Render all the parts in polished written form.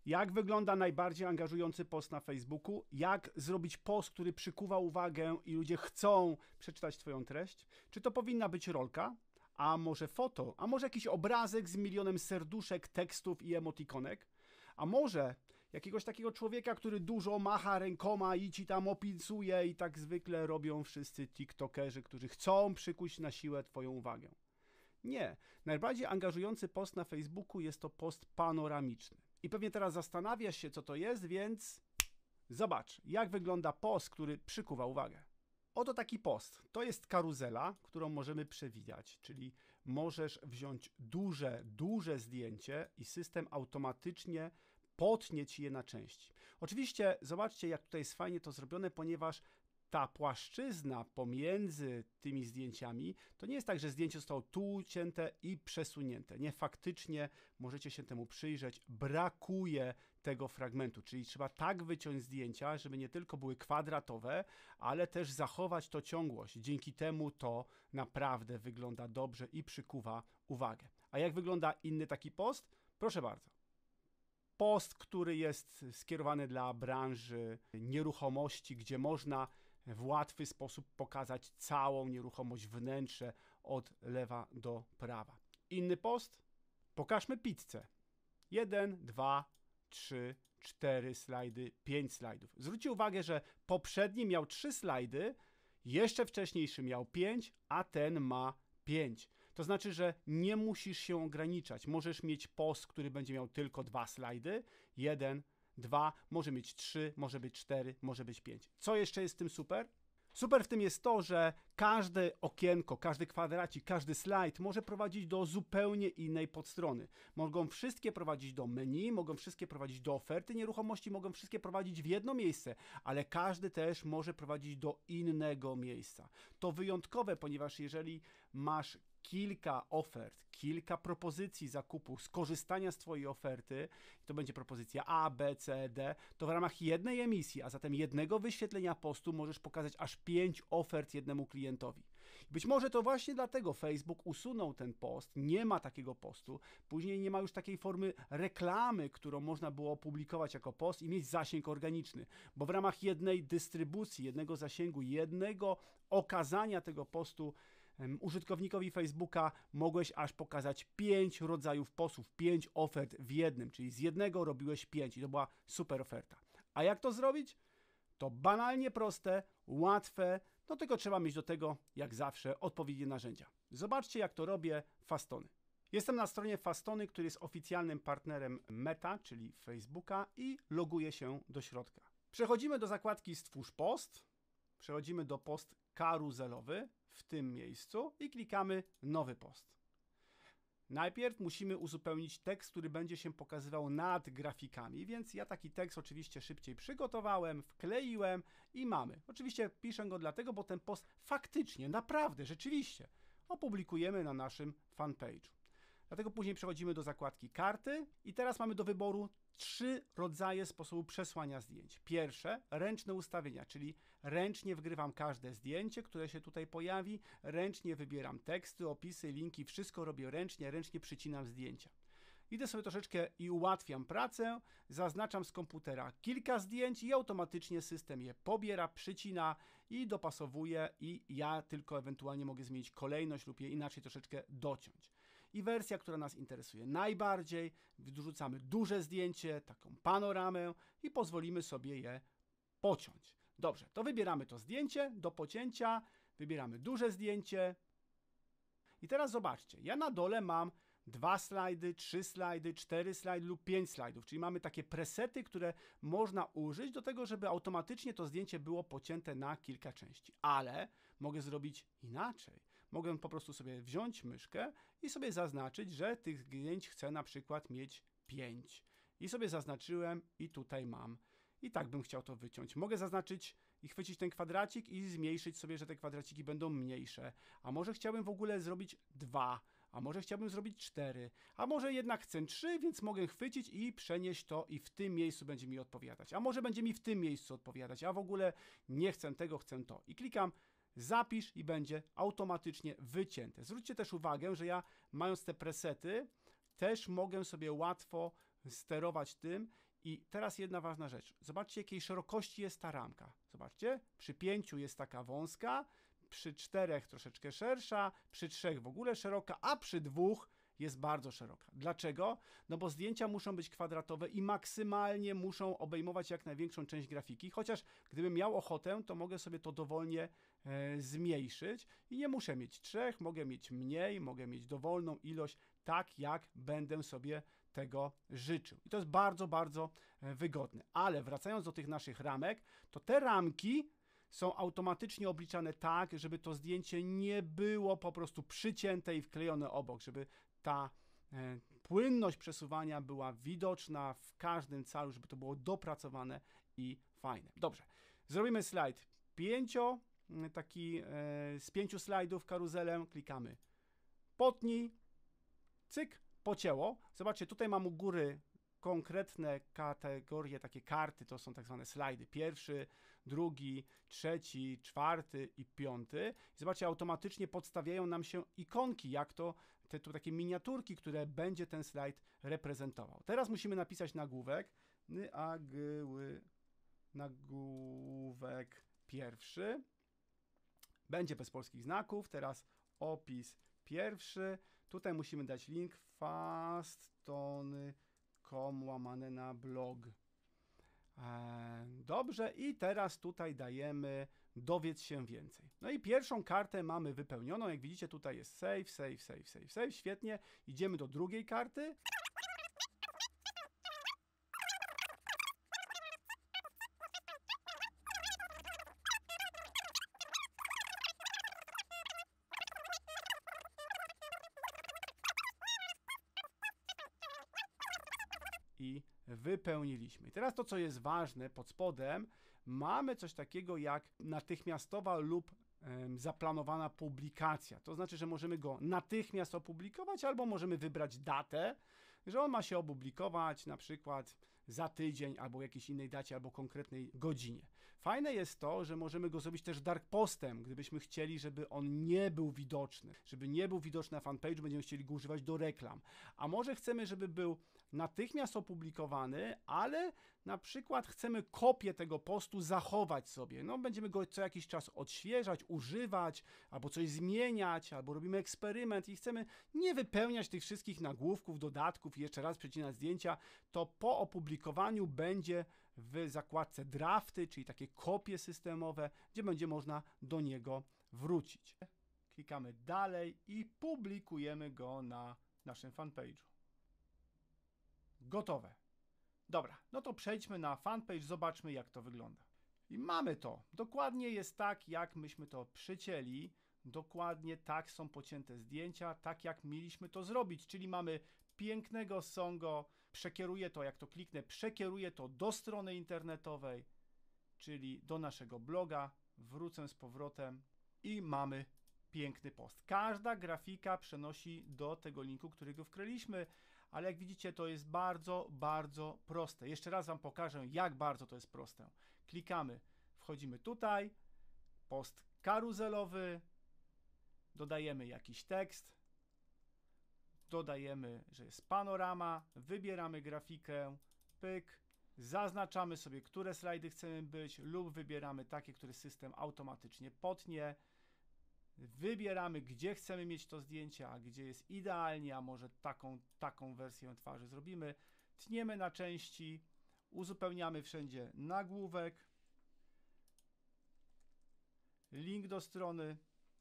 Jak wygląda najbardziej angażujący post na Facebooku? Jak zrobić post, który przykuwa uwagę i ludzie chcą przeczytać twoją treść? Czy to powinna być rolka? A może foto? A może jakiś obrazek z milionem serduszek, tekstów i emotikonek? A może jakiegoś takiego człowieka, który dużo macha rękoma i ci tam opisuje i tak zwykle robią wszyscy tiktokerzy, którzy chcą przykuć na siłę twoją uwagę? Nie. Najbardziej angażujący post na Facebooku jest to post panoramiczny. I pewnie teraz zastanawiasz się, co to jest, więc zobacz, jak wygląda post, który przykuwa uwagę. Oto taki post. To jest karuzela, którą możemy przewijać, czyli możesz wziąć duże zdjęcie i system automatycznie potnie ci je na części. Oczywiście zobaczcie, jak tutaj jest fajnie to zrobione, ponieważ ta płaszczyzna pomiędzy tymi zdjęciami, to nie jest tak, że zdjęcie zostało tu ucięte i przesunięte. Nie, faktycznie możecie się temu przyjrzeć. Brakuje tego fragmentu, czyli trzeba tak wyciąć zdjęcia, żeby nie tylko były kwadratowe, ale też zachować to ciągłość. Dzięki temu to naprawdę wygląda dobrze i przykuwa uwagę. A jak wygląda inny taki post? Proszę bardzo. Post, który jest skierowany dla branży nieruchomości, gdzie można w łatwy sposób pokazać całą nieruchomość, wnętrze od lewa do prawa. Inny post? Pokażmy pizzę. 1, 2, 3, 4 slajdy, 5 slajdów. Zwróćcie uwagę, że poprzedni miał 3 slajdy, jeszcze wcześniejszy miał 5, a ten ma 5. To znaczy, że nie musisz się ograniczać. Możesz mieć post, który będzie miał tylko 2 slajdy, 1, 2, może mieć 3, może być 4, może być 5. Co jeszcze jest w tym super? Super w tym jest to, że każde okienko, każdy kwadracik, każdy slajd może prowadzić do zupełnie innej podstrony. Mogą wszystkie prowadzić do menu, mogą wszystkie prowadzić do oferty nieruchomości, mogą wszystkie prowadzić w jedno miejsce, ale każdy też może prowadzić do innego miejsca. To wyjątkowe, ponieważ jeżeli masz kilka ofert, kilka propozycji zakupu, skorzystania z twojej oferty, to będzie propozycja A, B, C, D, to w ramach jednej emisji, a zatem jednego wyświetlenia postu możesz pokazać aż 5 ofert jednemu klientowi. Być może to właśnie dlatego Facebook usunął ten post, nie ma takiego postu, później nie ma już takiej formy reklamy, którą można było opublikować jako post i mieć zasięg organiczny, bo w ramach jednej dystrybucji, jednego zasięgu, jednego okazania tego postu użytkownikowi Facebooka mogłeś aż pokazać 5 rodzajów postów, 5 ofert w jednym, czyli z jednego robiłeś 5 i to była super oferta. A jak to zrobić? To banalnie proste, łatwe, no tylko trzeba mieć do tego, jak zawsze, odpowiednie narzędzia. Zobaczcie, jak to robię Fastony. Jestem na stronie Fastony, który jest oficjalnym partnerem Meta, czyli Facebooka i loguję się do środka. Przechodzimy do zakładki Stwórz post, przechodzimy do post karuzelowy w tym miejscu i klikamy Nowy post. Najpierw musimy uzupełnić tekst, który będzie się pokazywał nad grafikami, więc ja taki tekst oczywiście szybciej przygotowałem, wkleiłem i mamy. Oczywiście piszę go dlatego, bo ten post faktycznie, naprawdę, rzeczywiście opublikujemy na naszym fanpage'u. Dlatego później przechodzimy do zakładki karty i teraz mamy do wyboru 3 rodzaje sposobu przesłania zdjęć. Pierwsze, ręczne ustawienia, czyli ręcznie wgrywam każde zdjęcie, które się tutaj pojawi, ręcznie wybieram teksty, opisy, linki, wszystko robię ręcznie przycinam zdjęcia. Idę sobie troszeczkę i ułatwiam pracę, zaznaczam z komputera kilka zdjęć i automatycznie system je pobiera, przycina i dopasowuje i ja tylko ewentualnie mogę zmienić kolejność lub je inaczej troszeczkę dociąć. I wersja, która nas interesuje najbardziej, wrzucamy duże zdjęcie, taką panoramę i pozwolimy sobie je pociąć. Dobrze, to wybieramy to zdjęcie do pocięcia, wybieramy duże zdjęcie i teraz zobaczcie, ja na dole mam 2 slajdy, 3 slajdy, 4 slajdy lub 5 slajdów, czyli mamy takie presety, które można użyć do tego, żeby automatycznie to zdjęcie było pocięte na kilka części. Ale mogę zrobić inaczej. Mogę po prostu sobie wziąć myszkę i sobie zaznaczyć, że tych zdjęć chcę na przykład mieć 5. I sobie zaznaczyłem i tutaj mam. I tak bym chciał to wyciąć. Mogę zaznaczyć i chwycić ten kwadracik i zmniejszyć sobie, że te kwadraciki będą mniejsze. A może chciałbym w ogóle zrobić 2. A może chciałbym zrobić 4, a może jednak chcę 3, więc mogę chwycić i przenieść to i w tym miejscu będzie mi odpowiadać. A może będzie mi w tym miejscu odpowiadać, a w ogóle nie chcę tego, chcę to. I klikam zapisz i będzie automatycznie wycięte. Zwróćcie też uwagę, że ja mając te presety też mogę sobie łatwo sterować tym I teraz jedna ważna rzecz. Zobaczcie, jakiej szerokości jest ta ramka. Zobaczcie, przy 5 jest taka wąska, przy 4 troszeczkę szersza, przy 3 w ogóle szeroka, a przy 2 jest bardzo szeroka. Dlaczego? No bo zdjęcia muszą być kwadratowe i maksymalnie muszą obejmować jak największą część grafiki, chociaż gdybym miał ochotę, to mogę sobie to dowolnie zmniejszyć i nie muszę mieć 3, mogę mieć mniej, mogę mieć dowolną ilość, tak jak będę sobie tego życzył. I to jest bardzo, bardzo wygodne. Ale wracając do tych naszych ramek, to te ramki są automatycznie obliczane tak, żeby to zdjęcie nie było po prostu przycięte i wklejone obok, żeby ta płynność przesuwania była widoczna w każdym calu, żeby to było dopracowane i fajne. Dobrze, zrobimy slajd z 5 slajdów karuzelem, klikamy potnij, cyk, pocięło. Zobaczcie, tutaj mam u góry konkretne kategorie, takie karty, to są tak zwane slajdy. 1., 2., 3., 4. i 5. I zobaczcie, automatycznie podstawiają nam się ikonki, jak to tu takie miniaturki, które będzie ten slajd reprezentował. Teraz musimy napisać nagłówek. Nagłówek 1. Będzie bez polskich znaków. Teraz opis 1. Tutaj musimy dać link fastony.com/blog. Dobrze, i teraz tutaj dajemy dowiedz się więcej. No i pierwszą kartę mamy wypełnioną. Jak widzicie, tutaj jest save, save, save, save, save. Świetnie. Idziemy do drugiej karty. I wypełniliśmy. I teraz to, co jest ważne, pod spodem mamy coś takiego jak natychmiastowa lub zaplanowana publikacja. To znaczy, że możemy go natychmiast opublikować albo możemy wybrać datę, że on ma się opublikować na przykład za tydzień albo jakiejś innej dacie albo konkretnej godzinie. Fajne jest to, że możemy go zrobić też dark postem, gdybyśmy chcieli, żeby on nie był widoczny. Żeby nie był widoczny na fanpage'u, będziemy chcieli go używać do reklam. A może chcemy, żeby był natychmiast opublikowany, ale na przykład chcemy kopię tego postu zachować sobie. No, będziemy go co jakiś czas odświeżać, używać, albo coś zmieniać, albo robimy eksperyment i chcemy nie wypełniać tych wszystkich nagłówków, dodatków i jeszcze raz przecinać zdjęcia, to po opublikowaniu będzie w zakładce drafty, czyli takie kopie systemowe, gdzie będzie można do niego wrócić. Klikamy dalej i publikujemy go na naszym fanpage'u. Gotowe. Dobra, no to przejdźmy na fanpage, zobaczmy, jak to wygląda. I mamy to. Dokładnie jest tak, jak myśmy to przycięli. Dokładnie tak są pocięte zdjęcia, tak jak mieliśmy to zrobić, czyli mamy pięknego songo, przekieruję to, jak to kliknę, przekieruję to do strony internetowej, czyli do naszego bloga, wrócę z powrotem i mamy piękny post. Każda grafika przenosi do tego linku, którego wkryliśmy, ale jak widzicie, to jest bardzo, bardzo proste. Jeszcze raz Wam pokażę, jak bardzo to jest proste. Klikamy, wchodzimy tutaj, post karuzelowy, dodajemy jakiś tekst, dodajemy, że jest panorama, wybieramy grafikę, pyk, zaznaczamy sobie, które slajdy chcemy być lub wybieramy takie, które system automatycznie potnie. Wybieramy, gdzie chcemy mieć to zdjęcie, a gdzie jest idealnie, a może taką wersję twarzy zrobimy. Tniemy na części, uzupełniamy wszędzie nagłówek, link do strony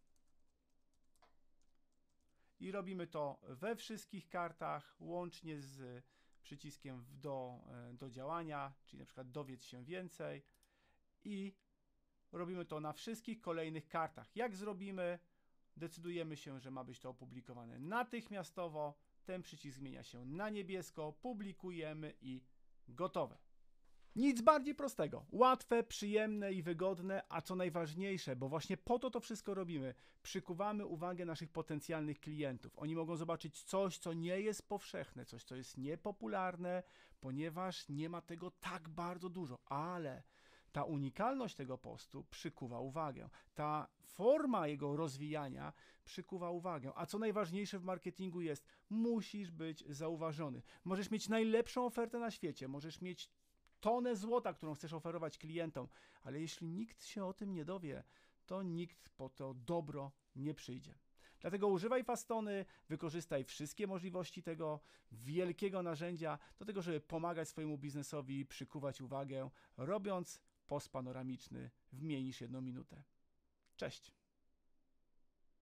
i robimy to we wszystkich kartach, łącznie z przyciskiem do działania, czyli na przykład dowiedz się więcej i robimy to na wszystkich kolejnych kartach. Jak zrobimy, decydujemy się, że ma być to opublikowane natychmiastowo, ten przycisk zmienia się na niebiesko, publikujemy i gotowe. Nic bardziej prostego, łatwe, przyjemne i wygodne, a co najważniejsze, bo właśnie po to wszystko robimy, przykuwamy uwagę naszych potencjalnych klientów. Oni mogą zobaczyć coś, co nie jest powszechne, coś, co jest niepopularne, ponieważ nie ma tego tak bardzo dużo, ale Ta unikalność tego postu przykuwa uwagę. Ta forma jego rozwijania przykuwa uwagę. A co najważniejsze w marketingu jest, musisz być zauważony. Możesz mieć najlepszą ofertę na świecie, możesz mieć tonę złota, którą chcesz oferować klientom, ale jeśli nikt się o tym nie dowie, to nikt po to dobro nie przyjdzie. Dlatego używaj Fastony, wykorzystaj wszystkie możliwości tego wielkiego narzędzia do tego, żeby pomagać swojemu biznesowi przykuwać uwagę, robiąc post panoramiczny w mniej niż 1 minutę. Cześć!